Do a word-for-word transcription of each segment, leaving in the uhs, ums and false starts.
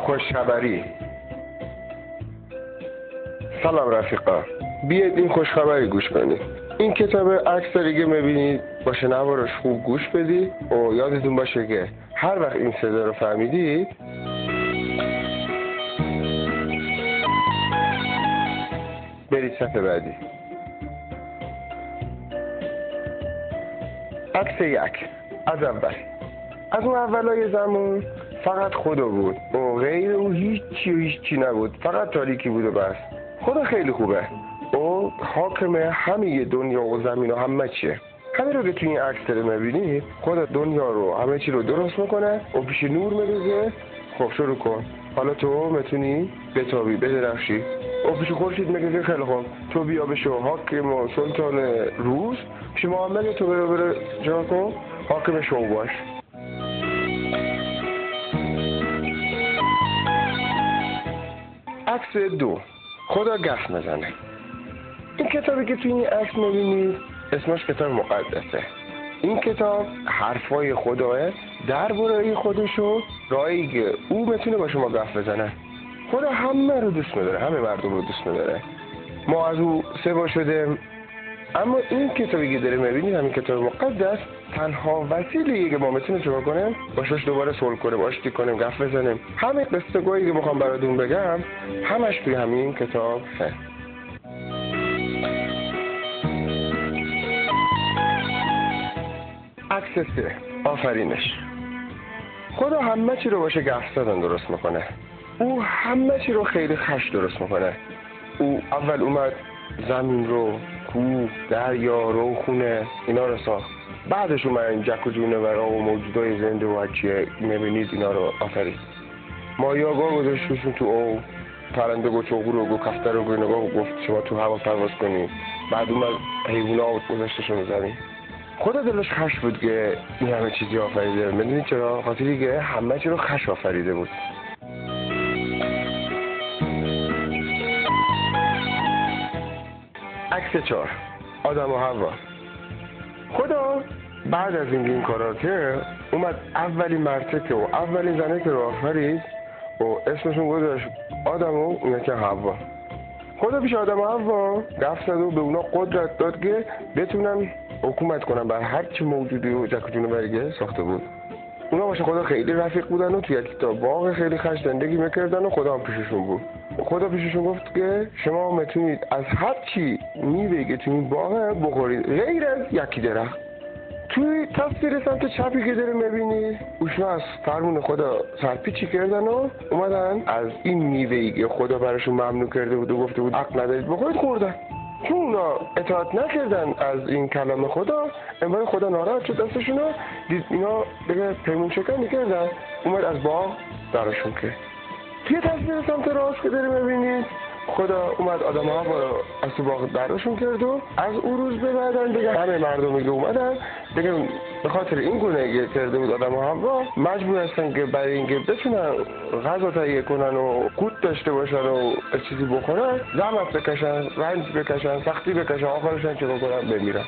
خوشخبری. سلام رفیقا، بیاید این خوشخبری گوش کنید. این کتاب عکس دیگه میبینید با شنواش خوب گوش بدید و یادتون باشه که هر وقت این صدا رو فهمیدید برید صفحه بعدی. عکس یک. از اول از اون اولای زمان فقط خدا بود و غیر او هیچی و هیچی نبود، فقط تاریکی بود و بس. خدا خیلی خوبه، او حاکم همه دنیا و زمین و همه چیه. همین رو که توی این عکس رو میبینی، خدا دنیا رو همه چی رو درست میکنه و پیش نور میریزه. خب شروع کن. حالا تو میتونی بتابی، بدرخشی و پیش خورشید میگه خیلی خوب تو بیا بشو حاکم و سلطان روز، پیش محمد تو برو برو جا کن حاکم شو باش. عکس دو. خدا گف میزنه. این کتابی که توی این عکس میبینید اسمش کتاب مقدسه. این کتاب حرفای خداه درباره خودش و راهی که او میتونه با شما گف بزنه. خدا همه رو دوست میداره، همه مردم رو دوست میداره. ما از او سوا شدیم، اما این کتابی که داره میبینید، همین کتاب مقدس، تنها وسیله‌ای که ما میتونیم چیکار کنیم باشش دوباره صلح کنیم، آشتی کنیم، گف بزنیم. همه قصه گویی که میخوام براتون بگم همش توی همین کتاب هست. عکس سه. آفرینش. خدا همه چی رو باشه گف زدن درست میکنه. او همه چی رو خیلی خش درست میکنه. او اول اومد زمین رو، کوه، دریا، رودخونه اینا رو ساخت. بعدش اومد جک و جونورا و موجودای زنده و هرچی میبینید اینا رو آفرید. ماهی‌ها گذاشتشون تو او، پرنده گو چغور و گو کفتر و گو نگاه و گفت شما تو هوا پرواز کنید. بعد اومد حیونا گذاشتشون زمین. خدا دلش خش بود که این همه چیزی آفریده. میدونید چرا؟ خاطری که همه چی رو خش آفریده بود. عکس چهار. آدم و حوا. خدا بعد از اینکه این کارا کرد اومد اولین مرتکه و اولین زنه که رو آفرید و اسمشون گذاشت آدم و اونه که حوا. خدا پیش آدم و حوا گفت زد و به اونا قدرت داد که بتونن حکومت کنن بر هر چی موجودی و جک و جونوری ساخته بود. اونا باشه خدا خیلی رفیق بودن و توی یک تا باغ خیلی خش زندگی میکردن و خدا هم پیششون بود. خدا پیششون گفت که شما میتونید از هر چی میوه‌ای که توی این باغ بخورید غیر از یکی درخت. توی تصویر سمت چپی که داره میبینید اوشنا از فرمون خدا سرپیچی کردن و اومدن از این میوه‌ای که خدا براشون ممنوع کرده بود و گفته بود حق ندارید بخورید خوردن. چون اونا اطاعت نکردن از این کلام خدا، امروز خدا ناراحت شد دستشون دید اینا دیگه پیمون شکن کردن، اومد از باغ درشون کرد. توی تصویر سمت راست که داری میبینید خدا اومد آدم ها رو از تو باغ درشون کرد و از اون روز به بعدن دیگه همه مردمی که اومدن دیگه به خاطر این گونه کرده بود آدم ها هم مجبور هستن که برای اینکه بتونن غذا تهیه کنن و قوت داشته باشن و چیزی بخورن زحمت بکشن، رنج بکشن، سختی بکشن، آخرشن چه بکنن بمیرن.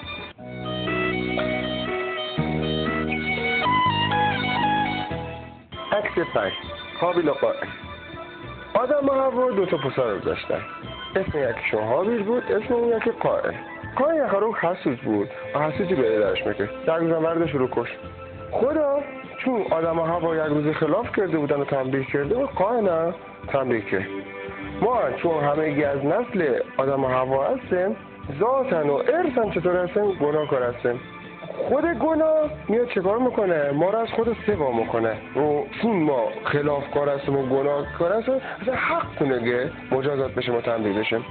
عکس پنج. هابیل و قایل. آدم و حوا دو تا پسر رو داشتن. اسم یکیشون هابیل بود، اسم اون یکی قایل. قایل یخارو حسود بود و حسودی به درش میکرد. یک روز مردش رو کشت. خدا چون آدم و حوا یک روز خلاف کرده بودن و تنبیه کرده و قایل هم تنبیه کرد. ما چون همه از نسل آدم و حوا هستیم، ذاتن و ارثن چطور هستیم گناه کار هستیم. خود گناه میاد چکار میکنه؟ ما رو از خود سوا میکنه و چون ما خلاف کار هستیم و گناه کار هستیم اصلا حق کنه که مجازات بشه ما تنبیه بشیم.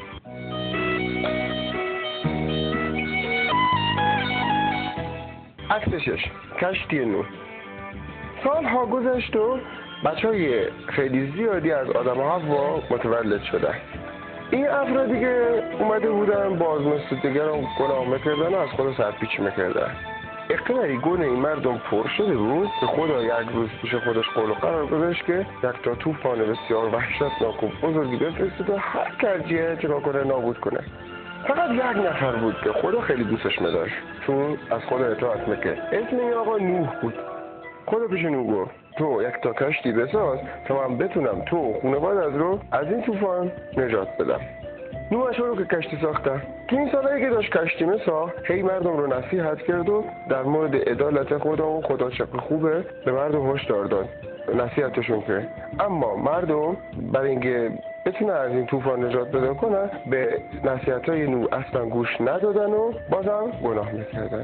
عکس شش. کشتی نوح. سالها گذشت و بچه های خیلی زیادی از آدم و حوا متولد شدن. این افرادی که اومده بودن باز مثل دیگران گناه میکردن و از خدا سرپیچی میکردن. اقناری گونه این مردم پر شده بود که خدا یک روز پیش خودش قول و قرار گذاشت که یک تا طوفان بسیار وحشتناک و بزرگی بفرسته و هر کجیه چکار کنه نابود کنه. فقط یک نفر بود که خدا خیلی دوستش می‌داشت چون از خدا اطاعت میکرد. اسم این آقا نوح بود. خدا پیش نوح گفت تو یک تا کشتی بساز تا من بتونم تو خانواده‌ات رو از این طوفان نجات بدم. نوح شروع که کشتی ساختن. تو این سالایی که داشت کشتی میساخت هی مردم رو نصیحت کرد و در مورد عدالت خدا و خدا چقدر خوبه به مردم هشدار داد، نصیحتشون کرد. اما مردم برای اینکه بتونن از این طوفان نجات پیدا کنن به نصیحت‌های نوح اصلا گوش ندادن و بازم گناه میکردن.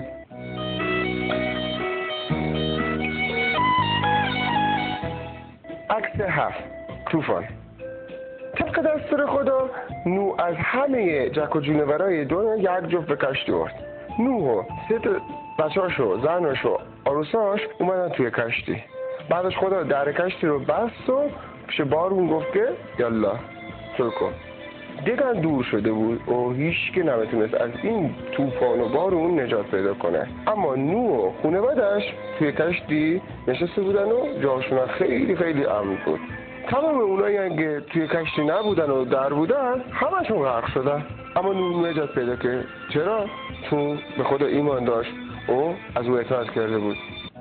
عکس هفت، طوفان. طبق دستور خدا نوح از همه جک و جونورای دنیا یک جفت کشتی آورد. نوح و سه تا بچه‌اشو، زنش و عروساش اومدن توی کشتی. بعدش خدا در کشتی رو بست و پیش بارون گفت که یالا شروع کن. دیگر دور شده بود و هیچ که نمیتونست از این طوفان و بارون نجات پیدا کنه. اما نوح و خانواده‌اش توی کشتی نشسته بودن و جاشون خیلی خیلی امن بود. تمام اونایی که توی کشتی نبودن و در بودن همشون غرق شدن. اما نوح نجات پیدا کرد. چرا؟ چون به خدا ایمان داشت و از او اطاعت کرده بود.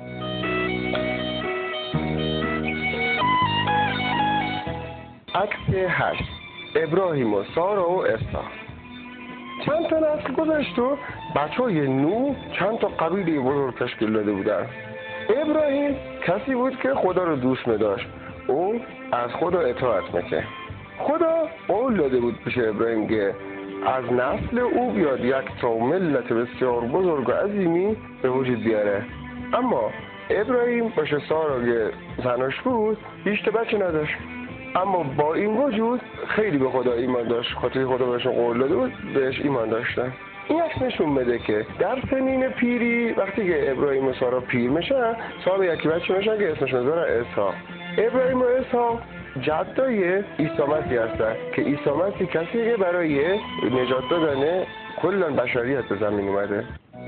عکس هشت، ابراهیم و سارا و اسحاق. چند تا نسل گذشت و بچه های نوح چند تا قبیله بزرگ تشکیل داده بودن. ابراهیم کسی بود که خدا رو دوست می داشت. او از خدا اطاعت میکرد. خدا قول داده بود پیش ابراهیم که از نسل او بیاد یک تا ملت بسیار بزرگ و عظیمی به وجود بیاره. اما ابراهیم باشه سارا که زنش بود هیچ تا بچه نداشت. اما با این وجود خیلی به خدا ایمان داشت، خاطر خدا بهشون قول داده بود بهش ایمان داشتن. این عکس نشون میده که در سنین پیری وقتی که ابراهیم و سارا پیر میشن صاحب یکی بچه میشن که اسمشون میذارن اسحاق. ابراهیم و اسحاق جدای عیسی مسیح هستن که عیسی مسیح کسی که برای نجات دادن کل بشریت به زمین اومده.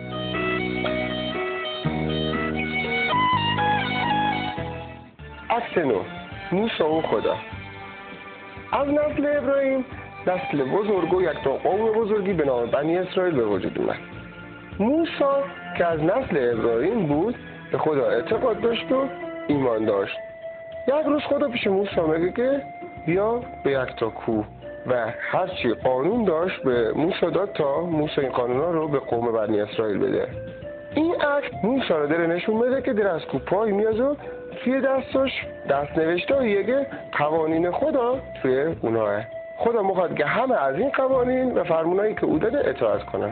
عکس نو، موسی و خدا. از نسل ابراهیم نسل بزرگ و یک تا قوم بزرگی به نام بنی اسرائیل به وجود اومد. موسی که از نسل ابراهیم بود به خدا اعتقاد داشت و ایمان داشت. یک روز خدا پیش موسی میگه که بیا به یک تا کوه و هرچی قانون داشت به موسی داد تا موسی این قانونا رو به قوم بنی اسرائیل بده. این عکس موسی رو داره نشون میده که در از کوه پای میاد و توی دستش دست نوشته که قوانین خدا توی اوناه. خدا میخواد که همه از این قوانین و فرمونایی که او داده اطاعت کنن.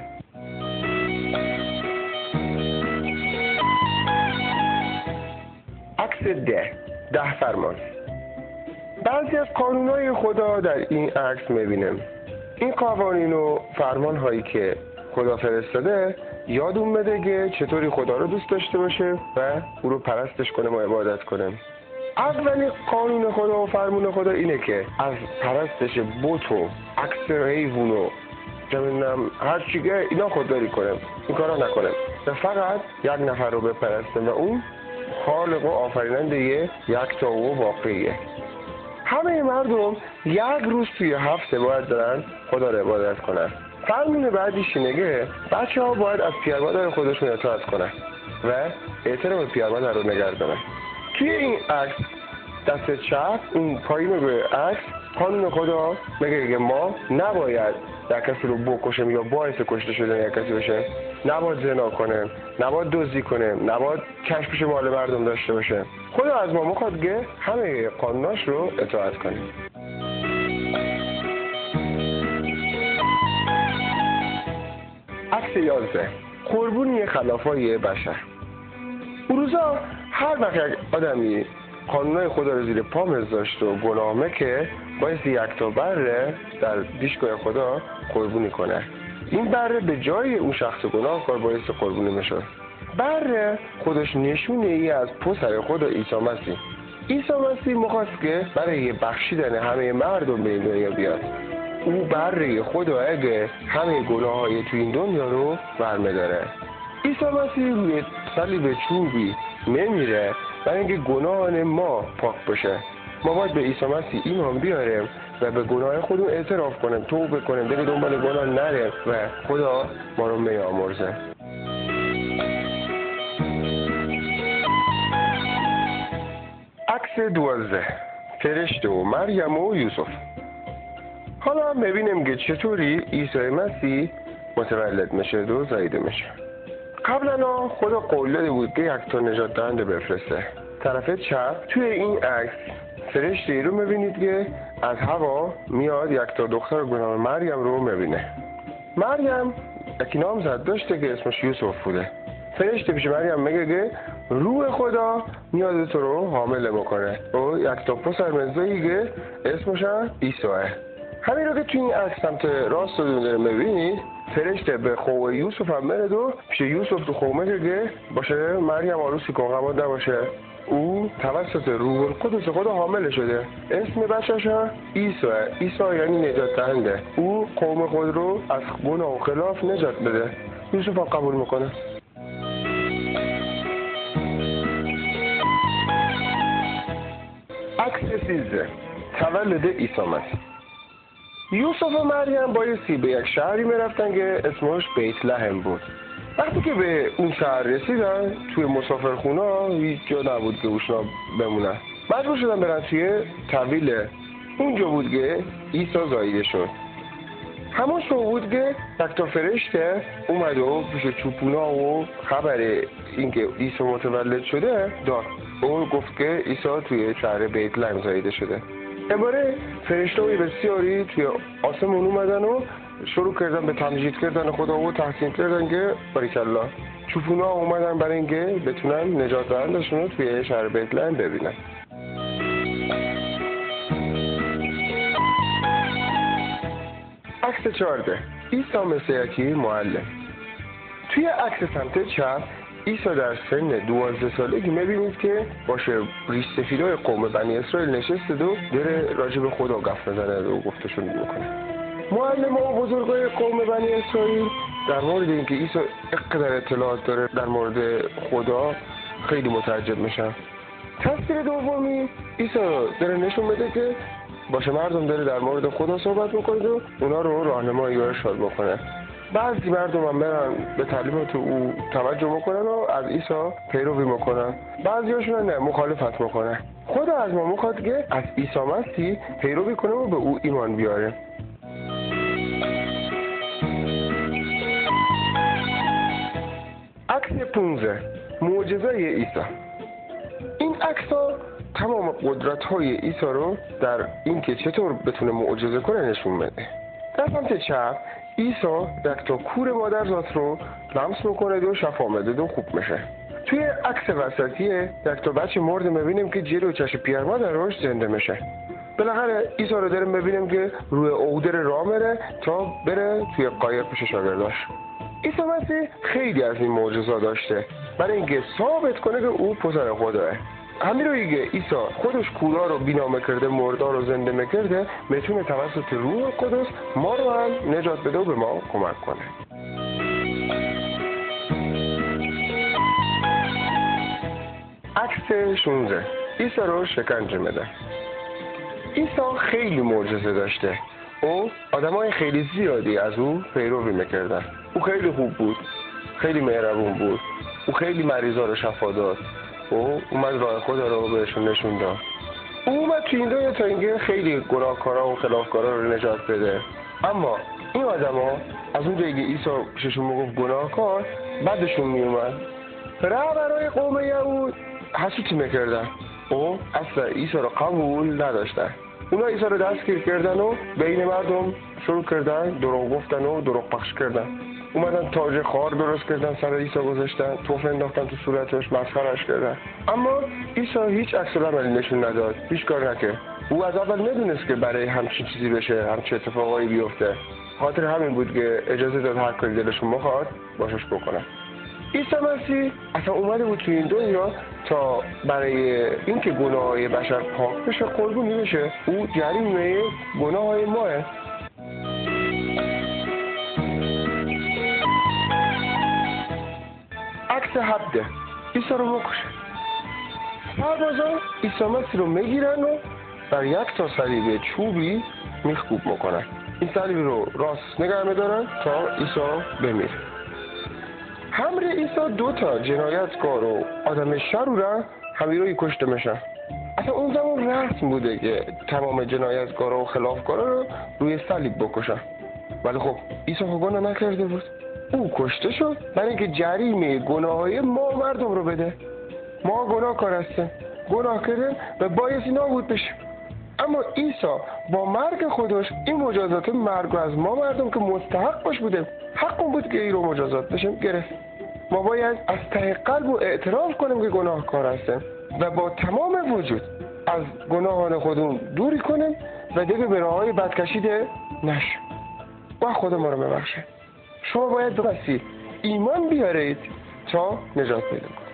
عکس ده، ده فرمان. بعضی از قانونهای خدا در این عکس میبینیم. این قوانین و فرمان هایی که خدا فرستاده یادون بده که چطوری خدا رو دوست داشته باشه و او رو پرستش کنه و عبادت کنه. اولی قانون خدا و فرمان خدا اینه که از پرستش بت و عکس حیوان و نمیدونم هر چی که اینا خودداری کنیم، این کارا نکنیم و فقط یک نفر رو بپرستیم و اون خالق و آفریننده یک تا و واقعیه. همه مردم یک روز توی هفته باید دارن خدا رو عبادت کنن. فرمون بعدیش اینه که بچه ها باید از پیر مادر خودشون اطاعت کنن و احترام پیر مادر رو نگردونن. توی این عکس دست چپ اون پایین به عکس قانون خدا میگه که ما نباید یک کسی رو بکشیم یا باعث کشته شدن یک کسی بشه، نباید زنا کنیم، نباید دزدی کنیم، نباید کشف پیش مال مردم داشته باشه. خدا از ما میخواد که همه قانوناش رو اطاعت کنیم. عکس یازده، قربونی خلافای بشر. اون روزا هر وقت یک آدمی قانونای خدا رو زیر پا میذاشت و گناه میکرد باید یک تا بره در پیشگاه خدا قربونی کنه. این بره به جای اون شخص گناهکار باعث قربونی میشد. بره خودش نشونه ای از پسر خدا عیسی مسیح. عیسی مسیح میخواست که برای بخشیدن همه مردم به این دنیا بیاد. او بره خدا اگه همه گناه های تو این دنیا رو برمیداره. عیسی مسیح روی صلیب چوبی میمیره برای اینکه گناهان ما پاک بشه. ما باید به عیسی مسیح ایمان بیاریم و به گناه خودمون اعتراف کنیم، توبه کنیم، دیگه دنبال گناه نریم و خدا ما رو میامرزه. عکس دوازده، فرشته و مریم و یوسف. حالا میبینیم که چطوری عیسی مسیح متولد میشه و زایده میشه. قبلا خدا قول داده بود که یک تا نجات دهنده بفرسته. طرف چپ توی این عکس فرشته ای رو میبینید که از هوا میاد یک تا دختر به نام مریم رو میبینه. مریم یکی نامزد داشته که اسمش یوسف بوده. فرشته پیش مریم میگه که روح خدا میاد تو رو حامله بکنه و یک تا پسر مزدایی که اسمش عیسیه. همین رو که توی این عکس سمت راست رو داره میبینید، فرشته به خوب یوسف هم میره و پیش یوسف تو خوب میگه که باشه مریم عروسی کن غمات نباشه. او توسط روح القدس خدا حامل شده. اسم بچه‌ش عیسی. عیسی یعنی نجات دهنده. او قوم خود رو از گناه و خلاف نجات بده. یوسف هم قبول میکنه. عکس سیزده، تولد عیسی مسیح. یوسف و مریم بایستی به یک شهری میرفتن که اسمش بیت لحم بود. وقتی که به اون شهر رسیدن توی مسافرخونه هیچ جا نبود که اوشنا بمونن. مجبور شدن برن توی طویله. اونجا بود که عیسی زایده شد. همون شو بود که یک تا فرشته اومد و پیش چوپونا و خبر اینکه عیسی متولد شده داد. اون گفت که عیسی توی شهر بیت لحم زایده شده. امباره فرشته‌های بسیاری توی آسمون اومدن و شروع کردن به تمجید کردن خدا و تحسین کردن که باریکالله. چوپونا اومدن برای اینکه بتونن نجات دهندشون رو توی شهر بیت لحم ببینن. عکس چهارده، عیسی مسیحی معلم. توی عکس سمت چپ عیسی در سن دوازده سالگی میبینید که باشه ریش سفیدای قوم بنی اسرائیل نشسته و داره راجع به خدا گفت میزنه و گفتشون میکنه. معلم و بزرگای قوم بنی اسرائیل در مورد اینکه عیسی اینقدر اطلاعات داره در مورد خدا خیلی متعجب میشن. تصویر دومی عیسی داره نشون میده که باشه مردم داره در مورد خدا صحبت میکنه و اونا رو راهنمایی و ارشاد بکنه. بعضی مردم هم برن به تعلیمات او توجه میکنن و از عیسی پیروی میکنن. بعضی هاشون نه مخالفت میکنن. خدا از ما میخواد که از عیسی مسیح پیروی کنه و به او ایمان بیاره. عکس پانزده، معجزه عیسی. این عکس ها تمام قدرت های عیسی رو در اینکه چطور بتونه معجزه کنه نشون میده. در سمت چپ عیسی یک تا کور مادرزاد رو لمس میکنه و شفا میده و خوب میشه. توی عکس وسطیه یک تا بچه مرد میبینیم که جلو چشم پیر مادرش زنده میشه. بالاخره عیسی رو داریم میبینیم که روی عودر راه میره تا بره توی قایق پیش شاگرداش. عیسی مسیح خیلی از این معجزات داشته برای اینکه ثابت کنه که او پسر خداه. همین روی که عیسی خودش کورا رو بینا میکرده، مردا رو زنده میکرده، میتونه توسط روح القدس ما رو هم نجات بده و به ما کمک کنه. عکس شانزده، عیسی رو شکنجه میده. عیسی خیلی معجزه داشته. او آدمای خیلی زیادی از او پیروی میکردن. او خیلی خوب بود، خیلی مهربون بود. او خیلی مریضا رو شفا داد. او اومد راه خدا رو بهشون نشون داد. او اومد تو این دنیا تا اینکه خیلی گناهکارا و خلافکارا رو نجات بده. اما این آدما از اون جایی که عیسی پیششون میگفت گناهکار، بعدشون میومد. رهبرای قوم یهود حسودی میکردن. او اصلا عیسی رو قبول نداشتن. اونا عیسی رو دستگیر کردن و بین مردم شروع کردن دروغ گفتن و دروغ پخش کردن. اومدن تاج خار درست کردن سر عیسی گذاشتن، توف انداختن تو صورتش، مسخرهش کردن. اما عیسی هیچ عکس العملی نشون نداد، هیچ کار نکرد. او از اول میدونست که برای همچین چیزی بشه، همچین اتفاقایی بیفته. خاطر همین بود که اجازه داد هر کاری دلشون بخواد باشش بکنن. عیسی مسیح اصلا اومده بود تو این دنیا تا برای اینکه گناههای بشر پاک بشه قربونی بشه. او جریمه گناههای ماه. عکس هفده، عیسی رو بکشه. سربازان عیسی مسیح رو میگیرن و در یک تا صلیب چوبی میخکوب میکنن. این صلیب رو راست نگه میدارن تا عیسی بمیره. همراه عیسی دو تا جنایتکار و آدم شرور همین روی کشته میشن. از اصلا اون زمان رسم بوده که تمام جنایتکارا و خلافکارا رو روی صلیب بکشن. ولی خب عیسی خب گناه نکرده بود، او کشته شد برای اینکه جریمه گناههای ما مردم رو بده. ما گناه کار هستیم، گناه کردن و بایستی نابود بشیم. اما عیسی با مرگ خودش این مجازات مرگ رو از ما مردم که مستحق باش بوده، حق اون بود که این رو مجازات بشیم گرفت. ما باید از ته قلب و اعتراف کنیم که گناهکار هستیم و با تمام وجود از گناهان خودمون دوری کنیم و دیگه به راههای بد کشیده نشیم و خدا ما رو ببخشه. شما باید به مسیح ایمان بیارید تا نجات پیدا کنید.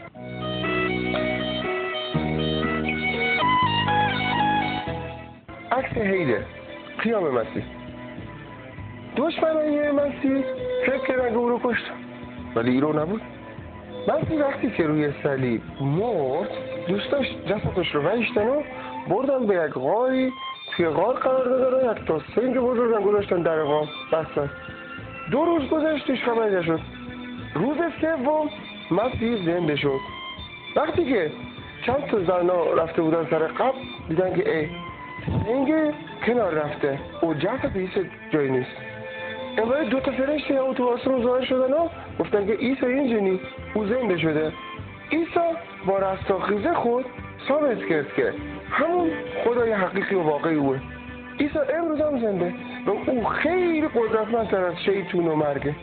عکس هیله قیام مسیح. دشمنای مسیح فکر کردن که او رو کشت، ولی این رو نبود. مسیح وقتی که روی صلیب مرد دوستاش جسدش رو ویشتن و بردن به یک غاری، توی غار قرار دادن و یک تا سنگ بزرگن گذاشتن در غار بستن. دو روز گذشتش خبری نشد. روز سوم مسیح زنده شد. وقتی که چند تا زنا رفته بودن سر قبر دیدن که ای سنگ کنار رفته و جسد عیسی جایی نیست. امروز دو تا فرشته او تو آسمون ظاهر شدن و گفتن که عیسی اینجا نیست، او زنده شده. عیسی با رستاخیز خود ثابت کرد که همون خدای حقیقی و واقعی اوه. عیسی امروز هم زنده و او خیلی قدرتمندتر از شیطان و مرگه.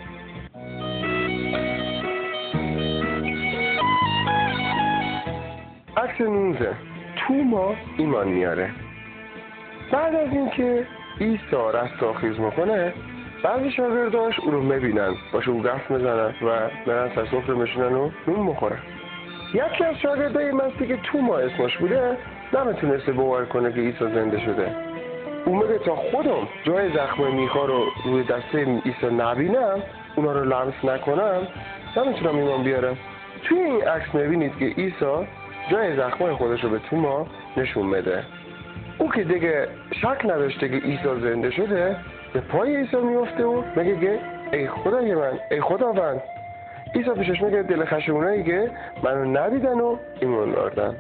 عکس نوزده توما ایمان میاره. بعد از اینکه عیسی رستاخیز میکنه بعضی شاگرداش او رو میبینن، باشه او گفت میزنن و برن سر سفره میشینن و نون میخورن. یکی از شاگردای مسیح که توما اسمش بوده نمیتونسته باور کنه که عیسی زنده شده. او میگه تا خودم جای زخم میخا رو روی دسته عیسی نبینم، اونا رو لمس نکنم، نمیتونم ایمان بیارم. توی این عکس میبینید که عیسی جای زخم خودش رو به توما نشون میده. او که دیگه شک نداشته که عیسی زنده شده به پای عیسی میفته و میگه که ای خدای من، ای خداوند. عیسی پیشش میگه دل خشمونایی که منو ندیدن و ایمان آوردن.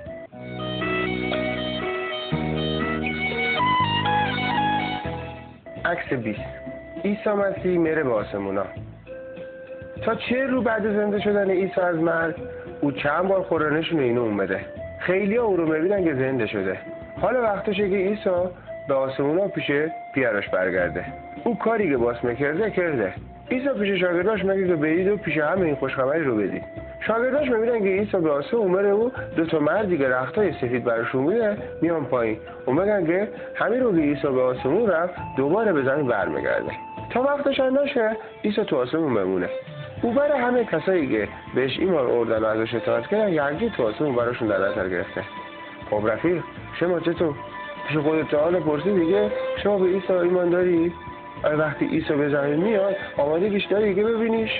عکس بیست. عیسی مسیح میره به آسمونا. تا چه رو بعد زنده شدن عیسی از مرگ او چند بار قرآنشون اینو اومده. خیلی ها او رو میبینن که زنده شده. حالا وقتشه که عیسی به آسمونا پیش پیرش برگرده. او کاری که باس میکرده کرده. عیسی پیش شاگرداش میگه که برید و پیش همه این خوشخبری رو بدید. شاگرداش میبینن که عیسی به آسمون اومده و دو تا مردی که رختای سفید براشون میده میان پایین و میگن که همین رو که عیسی به آسمون رفت دوباره به زمین برمیگرده. تا وقتش نشه عیسی تو آسمون بمونه. او برای همه کسایی که بهش ایمان آوردن و ازش اطاعت کردن یکی تو آسمون براشون در نظر گرفته. خب رفیق شما چطور؟ پیش خودت تعالی پرسی دیگه شما به عیسی ایمان داری؟ آیا وقتی عیسی به زمین میاد آمادگیش داری که ببینیش؟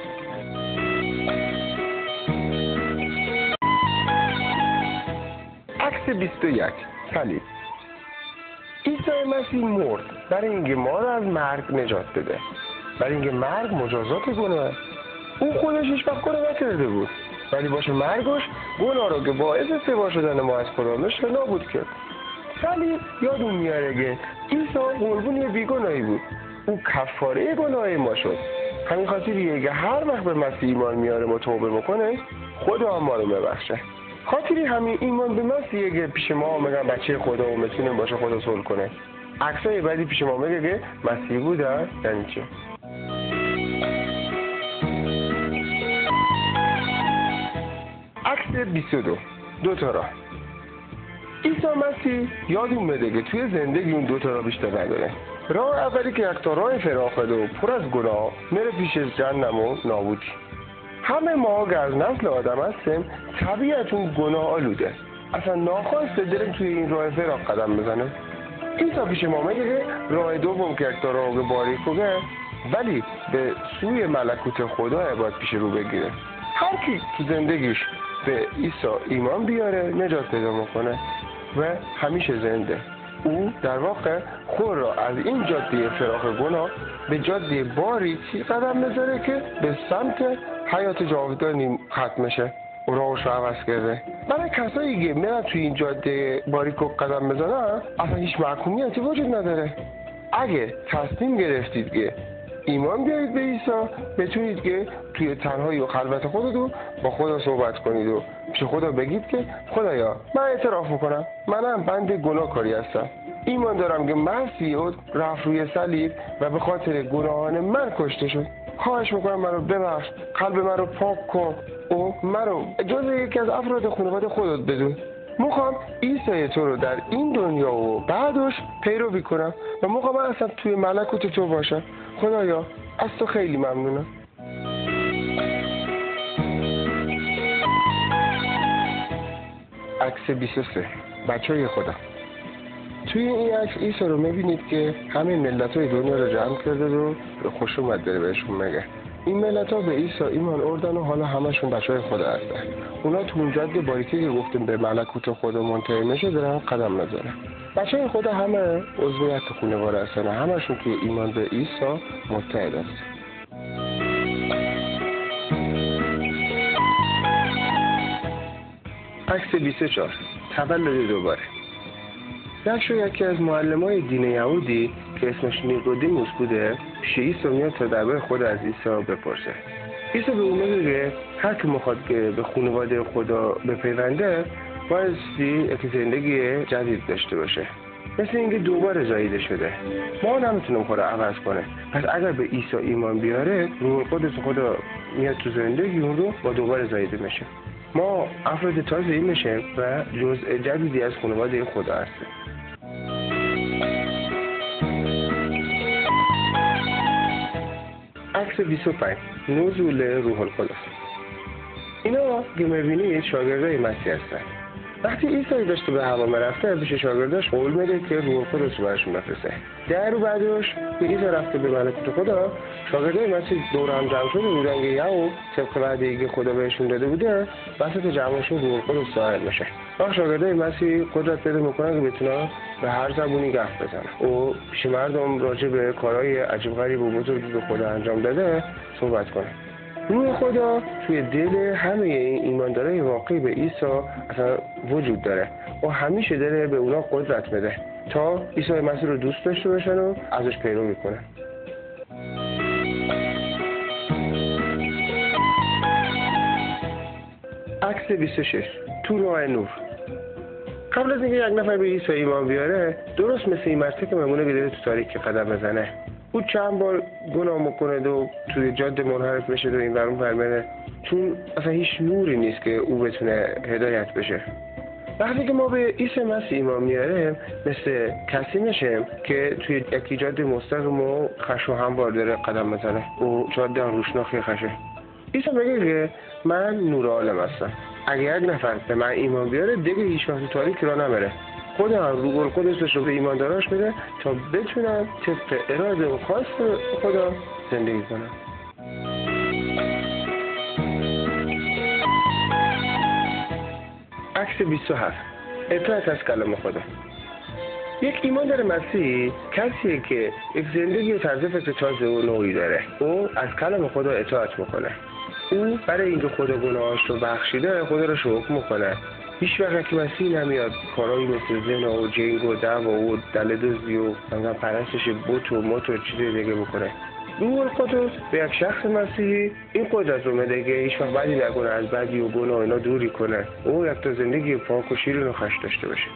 عکس بیست و یک. صلیب. عیسی مسیح مرد برای اینکه ما رو از مرگ نجات بده، برای اینکه مرگ مجازات گناه. او خودش هیچ وقت گناه نکرده بود، ولی باشه مرگش گناه رو که باعث سوا شدن ما از خدا میشه نابود کرد. صلیب یادون میاره که عیسی قربانی بیگناهی بود، او کفاره گناه ما شد. همین خاطریه که هر وقت به مسیح ایمان میاره و توبه میکنه خدا ما رو میبخشه. خاطری همین ایمان به مسیحه که پیش ما میگن بچه خدا و میتونه باشه خدا صلح کنه. عکسای بعدی پیش ما میگه که مسیح بوده یعنی چی؟ عکس بیست و دو. دو تا راه. عیسی مسیح یادون میده که توی زندگی اون دو تا راه بیشتر نداره. راه اولی که یک تا راه فراخه و پر از گناه میره پیش جهنم و نابودی. همه ما که از نسل آدم هستیم طبیعتون گناه آلوده، اصلا ناخواسته داریم توی این راه فراخ قدم بزنه. عیسی پیش ما میگه که راه دوم که یک تا راه باریکه ولی به سوی ملکوت خدا باید پیش رو بگیره. هر کی تو زندگیش به عیسی ایمان بیاره نجات پیدا میکنه و همیشه زنده. او در واقع خود را از این جاده فراخ گناه به جاده باریکی قدم میذاره که به سمت حیات جاودانی ختم میشه. راهش رو عوض کرده. برای کسایی که میرن توی این جاده باریک و قدم بزنن اصلا هیچ محکومیتی وجود نداره. اگه تصمیم گرفتید که ایمان بیارید به عیسی، بتونید که توی تنهایی و خلوت خودتون با خدا صحبت کنید و پیش خدا بگید که خدایا من اعتراف میکنم منم بند گناهکاری هستم، ایمان دارم که مسیح رفت روی صلیب و به خاطر گناهان من کشته شد، خواهش میکنم منو ببخش، قلب من رو پاک کن و منو جز یکی از افراد خانواده خودت بدون. میخوام عیسی تو رو در این دنیا و بعدش پیروی کنم و میخوام اصلا توی ملکوت تو باشم. خدایا از تو خیلی ممنونم. عکس بیست و سه بچه خدا. توی این عکس عیسی رو میبینید که همه ملت های دنیا رو جمع کرده و خوش اومد داره بهشون میگه. این ملت ها به عیسی ایمان آوردن و حالا همشون بچه های خدا هستن. اونا تو اون جاده باریکی که گفتیم به ملکوت خدا منتهی میشه دارن قدم میزنن. بچه های خدا همه عضویت خانواده هستن و همشون توی ایمان به عیسی متحد هستن. عکس بیست و چهار تولد دوباره. یک یکی از معلمای دین یهودی که اسمش نیقودیموس بوده پیش عیسی میاد تا درباره خود از عیسی بپرسه. عیسی به اون میگه هر کی میخواد که به خانواده خدا بپیونده بایستی یک زندگی جدید داشته باشه، مثل اینکه دوباره زاییده شده. ما نمیتونیم خدا عوض کنه، پس اگر به عیسی ایمان بیاره روح القدس خدا میاد تو زندگی اون رو با دوباره زاییده میشه. ما افراد تازه‌ای میشیم و جزء جدیدی از خانواده خدا هستیم. عکس بیست و پنج نزول روح القدس. اینا که میبینید شاگردای مسیح هستن. وقتی عیسی داشته به هوا میرفته پیش شاگرداش قول میده که روح القدس رو براشون بفرسته. در رو بعدش که عیسی رفته به ملکوت خدا، شاگردای مسیح دور هم جمع شده بودن که یهو طبق وعده‌ای که خدا بهشون داده بوده وسط جمعشون روح القدس ظاهر میشه. وقت شاگردای مسیح قدرت پیدا میکنن که بتونن به هر زبونی حرف بزنن و پیش مردم راجع به کارهای عجیب غریب و بزرگی که خدا انجام داده صحبت کنن. روح خدا توی دل همه این ایماندارای واقعی به عیسی اصلا وجود داره و همیشه داره به اونا قدرت بده تا عیسی مسیح رو دوست داشته باشن و ازش پیروی کنن. عکس بیست و شش تو راه نور. قبل از اینکه یک نفر به عیسی ایمان بیاره درست مثل این مرد که میمونه که داره تو تاریکی قدم بزنه. او چند بار گناه میکنه و توی جاده منحرف میشه و این ور اون ور میره، چون اصلا هیچ نوری نیست که او بتونه هدایت بشه. وقتی که ما به عیسی مسیح ایمان میاریم مثل کسی میشیم که توی یکی جاده مستقیم و خش و هموار داره قدم میزنه و جاده روشناخی خشه. عیسی میگه که من نور عالم هستم. اگه یک نفر به من ایمان بیاره دیگه هیچ وقت تاریک را نمیره. خدا روح القدسش رو به ایمانداراش میده تا بتونن طبق اراده و خواست خدا زندگی کنن. عکس بیست و هفت اطاعت از کلام خدا. یک ایماندار مسیحی کسیه که یک زندگی و طرز فکر تازه و نوعی داره. او از کلام خدا اطاعت میکنه. او برای اینکه خدا گناهاش رو بخشیده خدا رو شکر میکنه. هیچ وقت که مسیح نمیاد کارایی مثل زنا و جنگ و دعوا و دلدوزی و پرستش بت و مت و چیز دیگه بکنه. روح القدس به یک شخص مسیحی این قدرت رو میده که هیچ وقت بدی نکنه، از بدی و گناه اینا دوری کنه. او یک تا زندگی پاک و شیرین و خوش داشته باشه.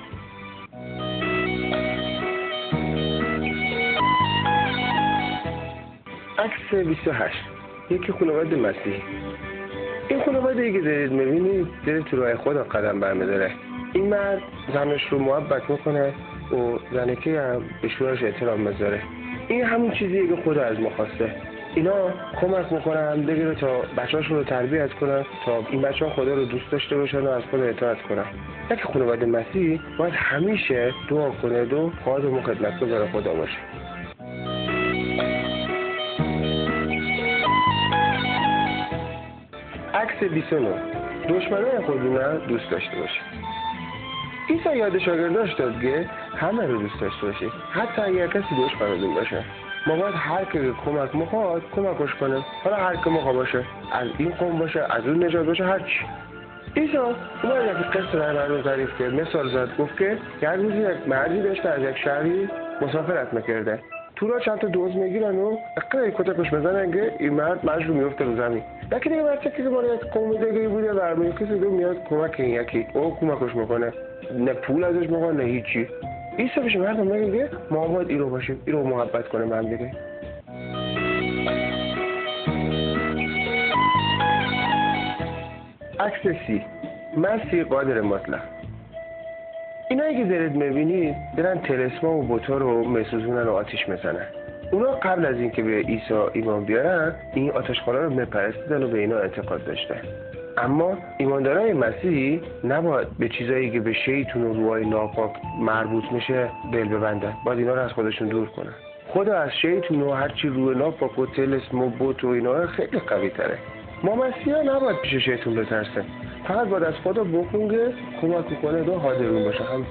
عکس بیست و هشت یکی خانواده مسیحی. این خانواده ای که دارید میبینید داره تو راه خدا قدم برمیداره. این مرد زنش رو محبت میکنه و زنکی هم به شوهرش احترام میذاره. این همون چیزیه که خدا از ما خواسته. اینا کمک میکنن دیگه تا بچه‌هاشون رو تربیت کنن تا این بچه‌ها خدا رو دوست داشته باشن و از خدا اطاعت کنن. یک خانواده مسیحی باید همیشه دعا کنه و خادم و خدمتگزار خدا باشه. عکس بیست و نه دشمنان خودمون دوست داشته باشید. عیسی یاد شاگرداش داد که همه رو دوست داشته باشید، حتی اگر کسی دشمنتون باشه. ما باید هر کی کمک میخواد کمکش کنیم، حالا هر کی میخواد باشه، از این قوم باشه، از اون نژاد باشه، هر چی. عیسی اومد یک قصه در رو تعریف کرد، مثال زد، گفت که یک روز یک مردی داشته از یک شهری مسافرت میکرده. تو را چند تا دوز میگیرن و اقرای کتکش بزنن که این مرد مجبور میفته رو زمین. یکی دیگه بچه که برای یک قوم دیگه بوده و می کسی دو میاد کمک این یکی او کمکش میکنه، نه پول ازش میخواد نه هیچی. عیسی بهش مردم میگه که ما باید این رو باشیم، این رو محبت کنیم با هم دیگه. عکس سی، مسیح قادر مطلق. اینایی که دارید میبینید دارن طلسما و بوتا رو میسوزونن و آتیش میزنن. اونا قبل از اینکه به عیسی ایمان بیارن این آتشخالا رو میپرستیدن و به اینا اعتقاد داشتن. اما ایماندارای مسیحی نباید به چیزایی که به شیطون و روحای ناپاک مربوط میشه دل ببندن، باید اینا رو از خودشون دور کنن. خدا از شیطون و هرچی روح ناپاک و طلسم و بوت و اینا خیلی قوی تره. ما مسیحا نباید پیش شیطون بترسیم، فقط باید از خدا بخون که کمک کنه و حاضرون باشه. هم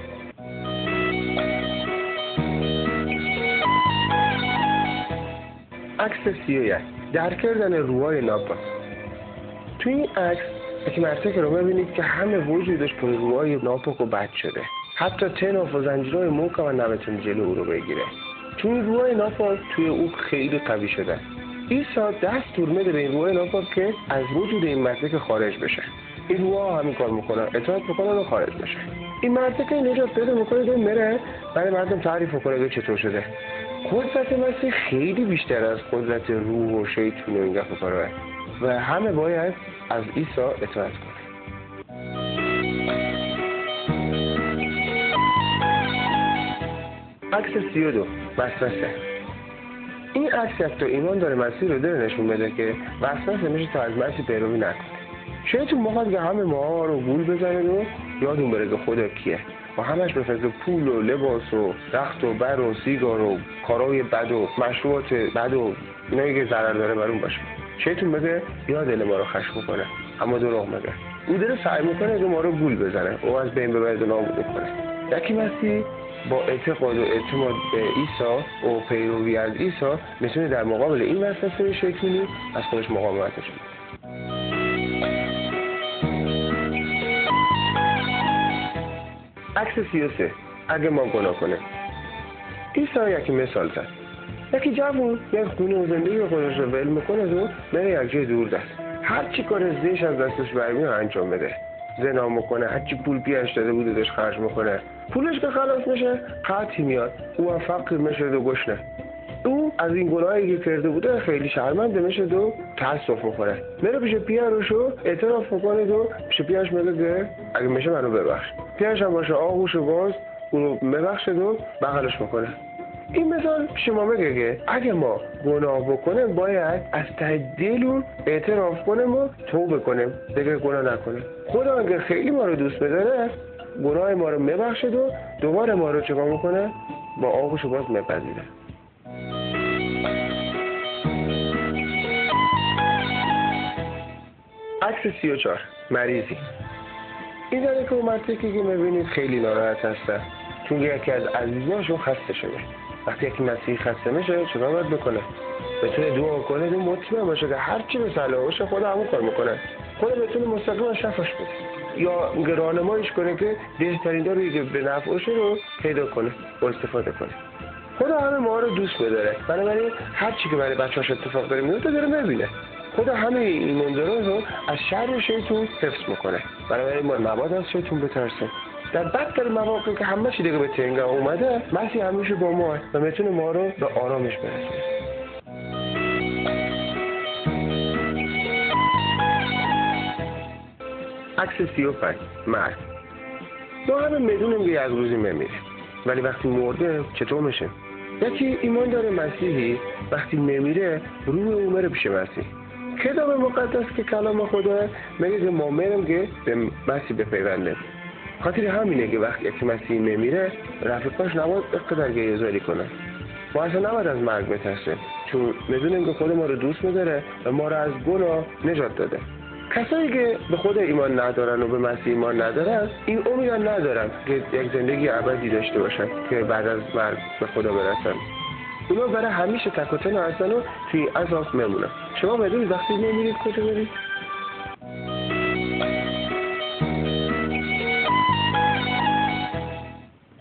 عکس سی و یک، در کردن روحای ناپاک. توی این عکس یکی مرتک رو میبینید که همه وجودش پر روحای ناپاک و بد شده، حتی تنف و زنجیرهای محکم و نمیتونه جلو او رو بگیره. توی این روحای ناپاک توی او خیلی قوی شده. عیسی دستور میده به این روحای ناپاک که از وجود این مرتک خارج بشه. این روحا همین کار میکنن، اطاعت میکنن و خارج بشه. این مرتک نجات پیدا میکنه و میره برای مردم تعریف میکنه که چطور شده. قدرت مسیح خیلی بیشتر از قدرت روح و شیطون و این گپ و کارا و همه باید از عیسی اطاعت کنه. عکس سی و دو، وسوسه. این عکس یک تا ایمان داره مسیح رو داره نشون بده که وسوسه میشه تا از مسیح پیروی نکنه. شیطون میخواد که همه ما رو گول بزنه و یادون بره که خدا کیه و همش به فکر پول و لباس و رخت و بر و سیگار و کارهای بد و مشروبات بد و اینایی که ضرر داره برون باشه. شیطون میگه یا دل ما رو خشم کنه، اما دروغ میگه. او داره سعی میکنه که ما رو گول بزنه او از بین ببره و نابود کنه. یکی مسیح با اعتقاد و اعتماد به عیسی و پیروی از عیسی میتونه در مقابل این وسوسه شیطانی از خودش مقاومتش کنه. عکس سی و سه، اگه ما گناه کنه. عیسی یکی مثال زد. یکی جوون یک خونه و زندگی خودش رو ول میکنه و میره یک جای دور دست. هر چی کار زیش از دستش برمیاد انجام بده. زنا میکنه، هر چی پول پیش داده بوده داشت خرج میکنه. پولش که خلاص میشه قحطی میاد، او فقیر میشه و گشنه. او از این گناهی که کرده بوده خیلی شرمنده میشه و تاسف میکنه. میره پیش پیرشو اعتراف میکنه و پیش پیرش میگه که اگه میشه منو ببخش. پیرش هم باشه آغوش باز اونو ببخشه و بغلش میکنه. این مثال پیش ما میگه که اگه ما گناه بکنیم باید از ته دلمون اعتراف کنیم و توبه کنیم دیگه گناه نکنیم. خدا اگه خیلی ما رو دوست بداره گناه ما رو میبخشه و دوباره ما رو چکار میکنه با آغوش باز میپذیره. عکس سی و چهار، مریضی. این زنی که مرتکی که میبینید خیلی ناراحت هسته چون یکی از عزیزانشون خسته شده. وقتی یکی مسیحی خسته میشه چرا باید بکنه؟ بتونه دعا کنه و مطمئن باشه که هر چی به صلاحش خدا همون کار میکنه. خدا بتونه مستقیما شفاش بده یا راهنماییش کنه که بهترین دارویی که به نفعشه رو پیدا کنه و استفاده کنه. خدا همه ما رو دوست می‌داره. بنابراین هر چی که برای بچه‌اش اتفاق داره میفته داره میبینه. خدا همه ایمانداران رو از شر شیطان حفظ میکنه. بنابراین ما نباید از شیطان بترسیم. در بدتر مواقع که همه چی دیگه به تنگه اومده مسیح همیشه با ما و میتونه ما رو به آرامش برسونه. عکس سی و پنج، مرگ. ما همه میدونیم که یک روزی میمیره ولی وقتی مرده چطور میشه؟ یکی ایمان داره مسیحی وقتی میمیره روح او میره پیش مسیح. کتاب مقدس که کلام خدا میگه که ما میرم که به مسیح بپیونده. خاطر همینه که وقتی یک مسیحی میمیره رفیقاش نباید اقدر گریه‌زاری کنه. ما اصلا نباید از مرگ بترسیم چون میدونیم که خود ما رو دوست می‌داره و ما رو از گناه نجات داده. کسایی که به خدا ایمان ندارن و به مسیح ایمان ندارن این امید ندارن که یک زندگی ابدی داشته باشن که بعد از مرگ به خدا برسن. اونا برای همیشه تک و تنها هستن و توی عذاب میمونن. شما میدونید وقتی میمیرید کجا میرید؟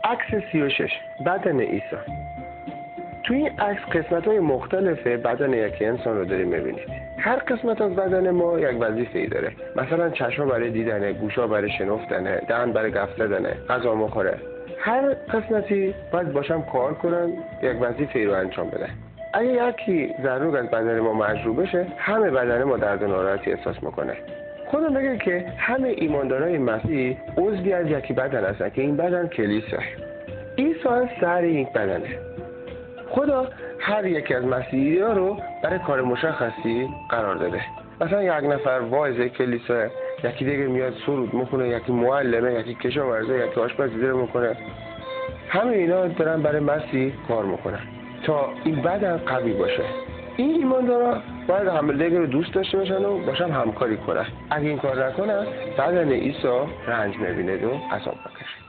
عکس سی و شش بدن عیسی. توی این عکس قسمت‌های مختلف بدن یک انسان رو داریم می‌بینید. هر قسمت از بدن ما یک وظیفه‌ای داره. مثلا چشم برای دیدنه، گوشا برای شنفتنه، دهن برای گفت زدنه، غذا مخوره. هر قسمتی باید باشم کار کنن، یک وظیفه‌ای رو انجام بده. اگه یکی ضرور از بدن ما مجروح بشه، همه بدن ما درد و ناراحتی احساس میکنه. خدا میگه که همه ایماندارای مسیح عضوی از یکی بدن هستن که این بدن کلیسا. عیسی سر این بدنه. خدا هر یکی از مسیحی‌ها رو برای کار مشخصی قرار داده. مثلا یک نفر واعظ کلیسا، یکی دیگه میاد سرود میخونه، یکی معلمه، یکی کشاورزه، یکی آشپزی داره میکنه. همه اینا دارن برای مسیح کار میکنن تا این بدن قوی باشه. این ایماندارا باید همدیگه رو دوست داشته باشن و باشن همکاری کنن. اگه این کار نکنن بدن عیسی رنج میبینه و عذاب بکشه.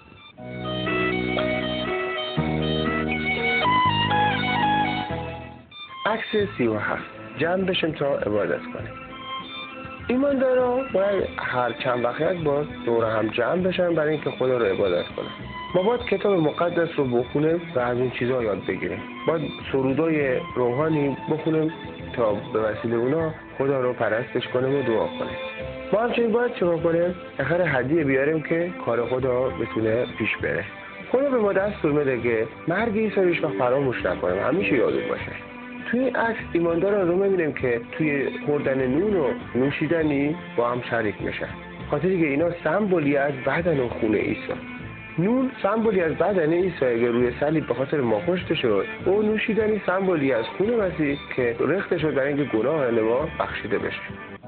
عکس سی و هفت جمع بشیم تا عبادت کنیم. ایماندارا باید هر چند وقت بار دور هم جمع بشن برای اینکه خدا رو عبادت کنن. ما باید کتاب مقدس رو بخونیم و از این چیزها یاد بگیریم. باید سرودای روحانی بخونیم تا به وسیله اونا خدا رو پرستش کنیم و دعا کنیم. ما همچنین باید چه کنیم؟ اخر هدیه بیاریم که کار خدا بتونه پیش بره. خدا به ما دستور میده که مرگ عیسی رو هیچ وقت فراموش نکنیم، همیشه یادمون باشه. توی این عکس ایمانداران رو می‌بینیم که توی خوردن نون و نوشیدنی با هم شریک میشن. خاطری که اینا سمبولی از بدن و خون عیسی. نون سمبولی از بدن عیسی که روی صلیب به خاطر ما کشته شد و نوشیدنی سمبولی از خون مسیح که ریخته شد برای اینکه گناه ما بخشیده بشه.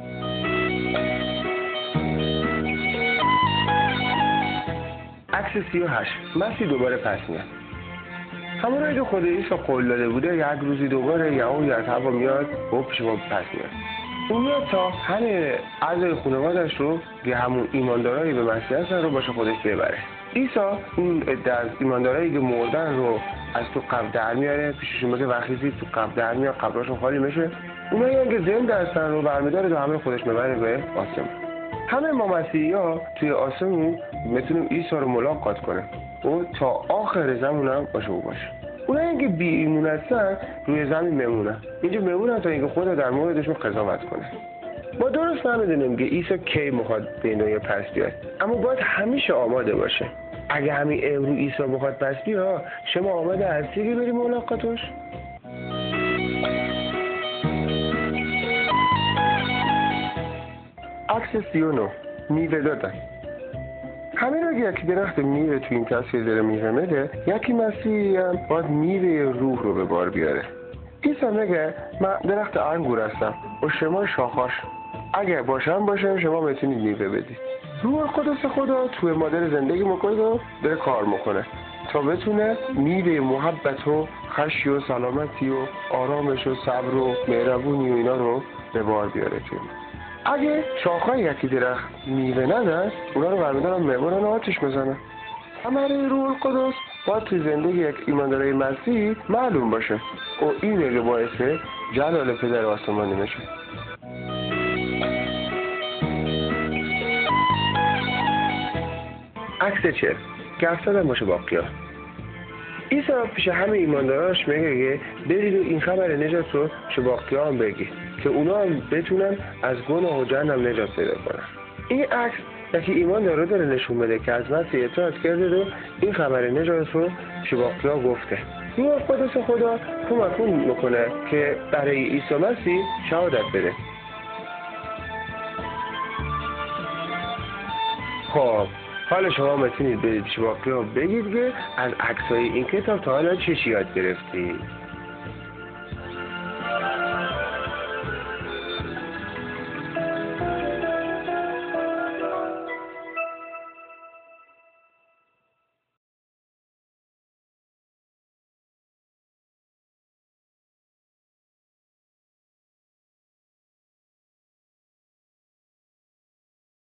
عکس سی و هشت مسیح دوباره پس میاد. همونایی که خود عیسی قول داده بوده یک روزی دوباره یهو از هوا میاد و پیش ما پس میاد. اون میاد تا همه اعضای خانواده‌اش رو که همون ایماندارایی به مسیح هستن رو باشه خودش ببره. عیسی اون عده از ایماندارایی که مردن رو از تو قبر در میاره، پیششون میگه وقتی تو قبر در میاد قبرشون خالی میشه. اونایی که زنده هستن رو برمی‌داره و همه خودش میبره به آسمون. همه ما مسیحی‌ها توی آسمون میتونیم عیسی رو ملاقات کنیم و تا آخر زمان هم باشه او باشه. اونایی که بی ایمون هستن روی زمین میمونن. اینجا میمونن تا اینکه خدا در موردشون قضاوت کنه. ما درست نمیدونیم که عیسی کی میخواد به دنیا پس بیاد، اما باید همیشه آماده باشه. اگه همین امروز عیسی بخواد پس بیاد، شما آماده هستی که بریم ملاقاتش؟ عکس سی و نه میوه دادن. همین رو یکی درخت میوه تو این تصویر داره میوه میده، یکی مسیحی هم باید میوه روح رو به بار بیاره. عیسی میگه من درخت انگور هستم و شما شاخاش. اگه باشم باشم شما میتونید میوه بدید. روح قدس خدا توی مادر زندگی میکنه و داره کار میکنه تا بتونه میوه محبت و خشی و سلامتی و آرامش و صبر و مهربونی و اینا رو به بار بیاره توی ما. اگه شاخهای یکی درخت میوه ندن، اونا رو برمیدارن میبرن و آتش میزنن. ثمره روح القدس باید توی زندگی یک ایماندار مسیحی معلوم باشه و اینه که باعث جلال پدر آسمانی میشه. عکس چه؟ گفت زدن باشه باقیا. عیسی پیش همه ایمانداراش میگه که برید و این خبر نجات رو پیش باقیا هم بگی که اونا هم بتونن از گناه و جهنم نجات پیدا کنن. این عکس یکی ایماندار رو داره نشون بده که از مسیح اطاعت کرده و این خبر نجات رو پیش باقیا گفته. روح قدس خدا کمک میکنه که برای عیسی مسیح شهادت بده. خب حالا شما میتونید برید پیش باقیا بگید که از عکسای این کتاب تا حالا چه یاد گرفتید؟